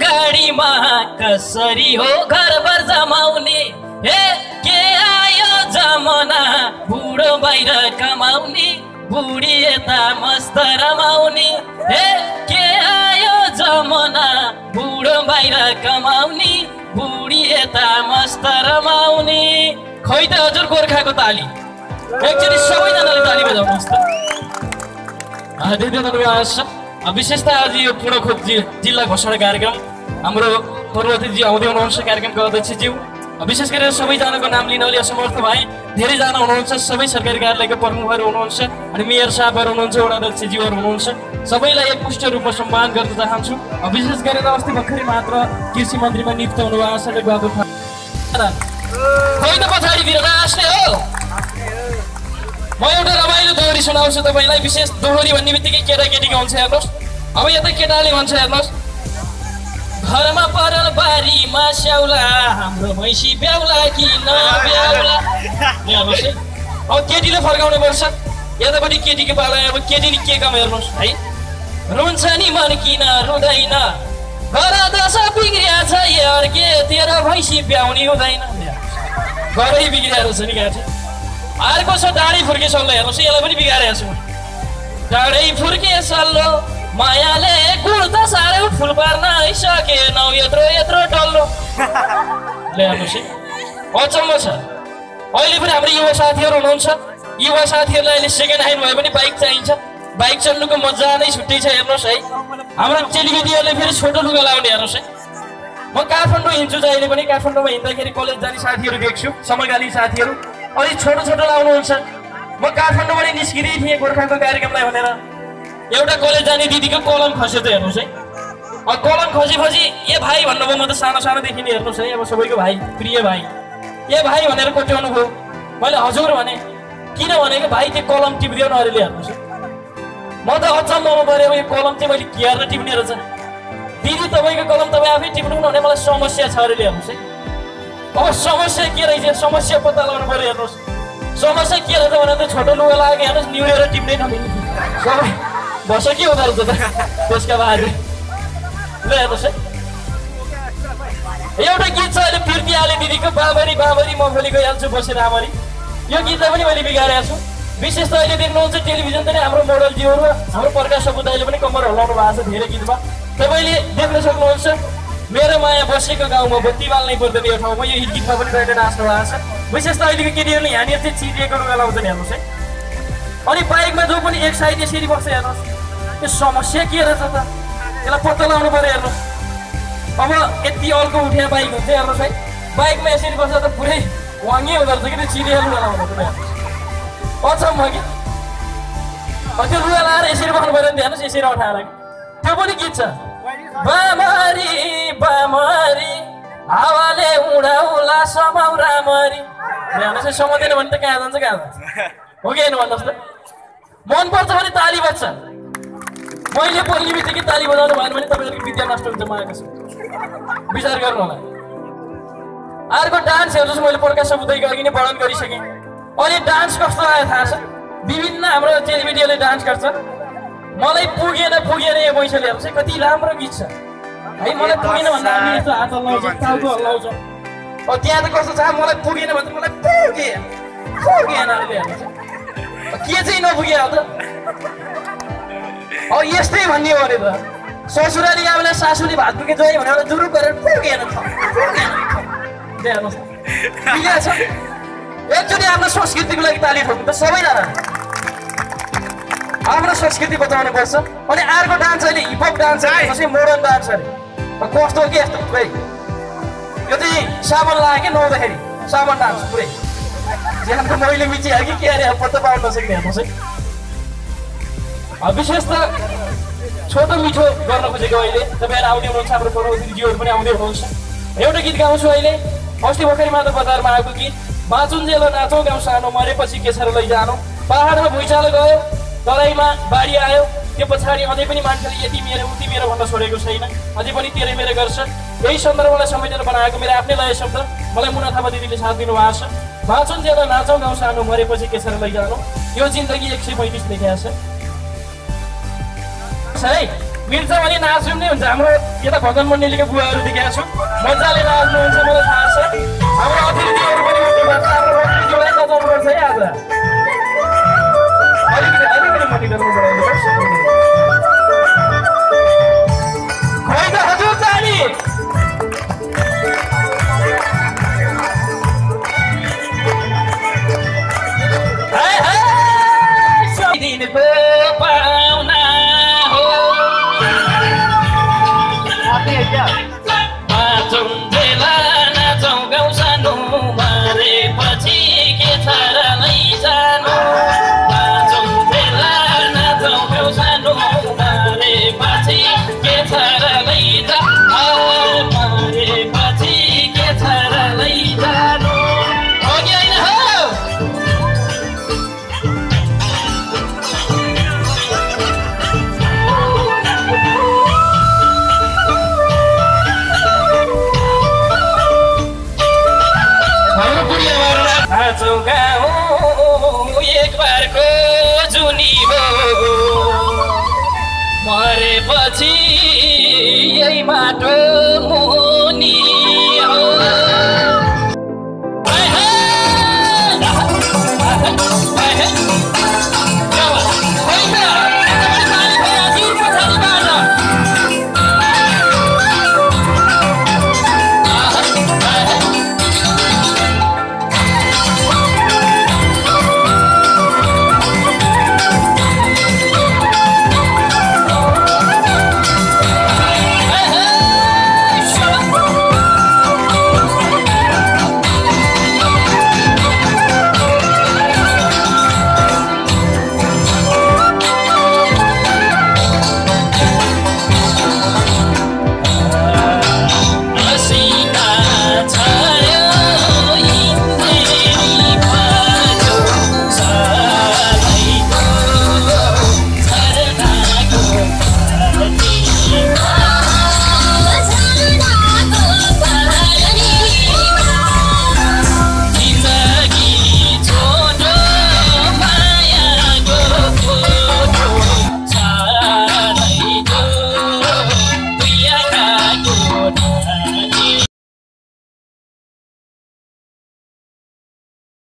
गाडीमा कसरी हो घरभर जमाउने हे के आयो जमाना बुढो बाहिर कमाउने बुढी यता मस्त रमाउने हे के आयो जमाना बुढो बाहिर कमाउने बुढी यता मस्त रमाउने। खै त हजुर गोर्खाको ताली एकचोटि सबैजनाले ताली बजाउनुहोस् त। धेरै धन्यवाद छ। विशेषतः आज यो पूर्णखोप जिल्ला घोषणा कार्यक्रम हाम्रो पर्वतीजी आउँदै हुनुहुन्छ कार्यक्रमको अध्यक्षज्यू। विशेष गरेर सबैजनाको नाम लिन अलि असमर्थ भए। धेरैजना हुनुहुन्छ सबै सरकारी कार्यालयका प्रमुखहरू हुनुहुन्छ अनि मेयर साहबहरू हुनुहुन्छ वडा अध्यक्षज्यूहरू हुनुहुन्छ। सबैलाई एकमुष्ट रूपमा सम्मान गर्न चाहन्छु। विशेष गरेर अस्ति भर्खरै मात्र कृषि मन्त्रीमा नियुक्त हुनुभएको सडक बाबु होइन पछाडितिर राष्ट्र हो। म एउटा रमाइलो दोहोरी सुनाउँछु तपाईँलाई। विशेष दोहोरी भन्ने बित्तिकै केटाकेटीको हुन्छ हेर्नुहोस्। अब यता केटाले भन्छ हेर्नुहोस् घरमा परल बारीमा स्याउला हाम्रो भैँसी ब्याउला कि नब्याउला। हेर्नुहोस् है अब केटीले फर्काउनु पर्छ यतापट्टि केटीको पाला। अब केटीले के काम हेर्नुहोस् है रुन्छ नि मन किन रुँदैन घर दशा बिग्रिया छ यार के तेरो भैँसी ब्याउने हुँदैन। घरै बिग्रिएर छ नि गाठी। अर्को छ डाँडै फुर्के सल्लो हेर्नुहोस् यसलाई पनि बिगारेको छु। डाँडै फुर्के सल्लो मायाले गुण त साह्रै फुल पार्न सकेन यत्रो यत्रो डल्लो। ले हेर्नुहोस् है अचम्म छ। अहिले पनि हाम्रो युवा साथीहरू हुनुहुन्छ। युवा साथीहरूलाई अहिले सेकेन्ड ह्यान्ड भए पनि बाइक चाहिन्छ। बाइक चल्नुको मजा नै छुट्टै छ। हेर्नुहोस् है हाम्रो चेलीबेटीहरूले फेरि छोटो लुगा लाउने हेर्नुहोस् है। म काठमाडौँ हिँड्छु जहिले पनि काठमाडौँमा हिँड्दाखेरि कलेज जाने साथीहरू देख्छु समकालीन साथीहरू अलिक छोटो छोटो लाउनुहुन्छ। म काठमाडौँबाट निस्किँदै थिएँ गोर्खाको कार्यक्रमलाई भनेर एउटा कलेज जाने दिदीको कलम खस्यो त हेर्नुहोस् है। कलम खसेपछि ए भाइ भन्नुभयो। म त सानो सानोदेखि नै हेर्नुहोस् है अब सबैको भाइ प्रिय भाइ ए भाइ भनेर कोट्याउनु भयो। मैले हजुर भने किन भनेको भाइ त्यो कलम टिप्दियो न अरूले हेर्नुहोस् है। म त अचम्ममा पऱ्यो अब यो कलम चाहिँ मैले केयर टिप्ने रहेछ। दिदी तपाईँको कलम तपाईँ आफै टिप्नु भने मलाई समस्या छ अरूले हेर्नुहोस् है। अब समस्या के रहेछ समस्या पत्ता लगाउनु पऱ्यो हेर्नुहोस्। समस्या के रहेछ भने त छोटो लुगा लाग्यो हेर्नुहोस् निहुरेर टिप्नै नमिल्ने सबै बस के हुँदो रहेछ त त्यसका बाद ल हेर्नुहोस् है। एउटा गीत छ अहिले फिर्ती हाले दिदीको बाबरी बाबरी म भोलि गइहाल्छु बसेर आमरी। यो गीतलाई पनि मैले बिगारेको छु। विशेष त अहिले देख्नुहुन्छ टेलिभिजनतिर हाम्रो मोडलजीहरू हाम्रो प्रकाश समुदायले पनि कम्मर हल्लाउनु भएको छ धेरै गीतमा। तपाईँले देख्न सक्नुहुन्छ मेरो माया बसेको गाउँमा बत्ती बाल्नै पर्दैन यो ठाउँमा। यो गीतमा पनि तपाईँले नाच्नु भएको छ। विशेष त अहिलेको केटीहरूले यहाँनिर चाहिँ चिरिएको लुगा लाउँछन् हेर्नुहोस् है। अनि बाइकमा जो पनि एक साइड यसरी बस्छ हेर्नुहोस् त्यो समस्या के रहेछ त त्यसलाई पत्ता लगाउनु पऱ्यो हेर्नुहोस्। अब यति अल्को उठ्या बाइक हुन्छ हेर्नुहोस् है। बाइकमा यसरी बस्दा त पुरै वाङ्गै हुँदो रहेछ कि त्यो चिरिएको लुगा लाउँदा पनि हेर्नुहोस् अचम्म कि त्यो लुगा लाएर यसरी बस्नु पऱ्यो नि हेर्नुहोस् यसरी उठाएर त्यो पनि गीत छ बामरी बामरी हावाले उडाउला समाउ रामरी। हेर्नुहोस् समाउँदैन भने त कहाँ जान्छ कहाँ जान्छ हो कि होइन भन्नुहोस् त। मनपर्छ भने ताली बज्छ। मैले बोल्ने बित्तिकै ताली बजाउनु भएन भने तपाईँहरूको विद्या नष्ट हुन्छ मलाई कसो विचार गर्नु होला। अर्को डान्स हेर्नुहोस् मैले प्रकाश समुदायको अघि नै वर्णन गरिसकेँ। अहिले डान्स कस्तो आयो थाहा छ विभिन्न हाम्रो चेलीबेटीहरूले डान्स गर्छ। मलाई पुगेन पुगेन यो पैसाले हेर्नुहोस् है कति राम्रो गीत छ है। मलाई पुगेन भन्दा हामी यस्तो हात हल्लाउँछ टाउको हल्लाउँछ। त्यहाँ त कस्तो छ मलाई पुगेन भन्दा मलाई पुगेन पुगेन हेर्नुहोस् के चाहिँ नपुग्यो त। अब यस्तै भन्ने हो भने त ससुराली आमाले सासूले भात पुगे जोइ भनेर जुरु गरेर पुगेन हेर्नुहोस् बिगा छ। एकचोटि आफ्नो संस्कृतिको लागि ताली ठोक्नु त सबैजना आफ्नो संस्कृति बचाउनु पर्छ। अनि अर्को डान्स अहिले हिपहप डान्स कसै मोडर्न डान्स अरे कस्तो के यस्तो पुरै यो चाहिँ साबन लाग्यो क्या नुहाउँदाखेरि साबन डान्स पुरै ज्यानको मैले मिचिहाल्यो कि के अरे पत्ता पाउनु नसक्ने हेर्नुहोस् है। विशेष त छोटो मिठो गर्न खोजेको अहिले तपाईँहरू आउँदै हुनुहुन्छ हाम्रो पर्वतीजीहरू पनि आउँदै हुनुहुन्छ। एउटा गीत गाउँछु अहिले अस्ति भर्खरै मात्र बजारमा आएको गीत बाँचुन्जेल नाचौँ गाउँ सानो मरेपछि केसर लैजानु। पहाडमा भुइँचालो गयो तराईमा बाढी आयो त्यो पछाडि अझै पनि मान्छेले यति मेरो उति मेरो भन्न छोडेको छैन अझै पनि तेरै मेरो गर्छ। यही सन्दर्भलाई समेटेर बनाएको मेरो आफ्नै लय शब्द मलाई मुना थापा दिदीले साथ दिनुभएको छ। बाँचुन्जेल नाचौँ गाउँ सानो मरेपछि केसर लैजानु। यो जिन्दगी 135 लेखेको छ है। मिल्छ भने नाच्नु नै हुन्छ। हाम्रो यता भजन मण्डलीको बुवाहरू देखेको छु मजाले नाच्नुहुन्छ, मलाई थाहा छ। हाम्रो अतिथिहरू पनि उठ्नु भएको छ, हाम्रो अतिथिहरूलाई नचाउनुपर्छ है आज। अलिकति मटी गर्नु बढाउनुपर्छ। खोइ त हजुर जानी दिनको पाउना हो बाँचौँ बेला नाचौँ गाउँ सानो मरेपछि के छ र लैजानु बाँचौँ बेला नाचौँ गाउँ सानो मरेपछि के छ र लैजा मरेपछि के छ र लैजानु हो कि होइन हो नाचौँ गाउँ एक बारको जुनी हो मरेपछि यही माटो मुनि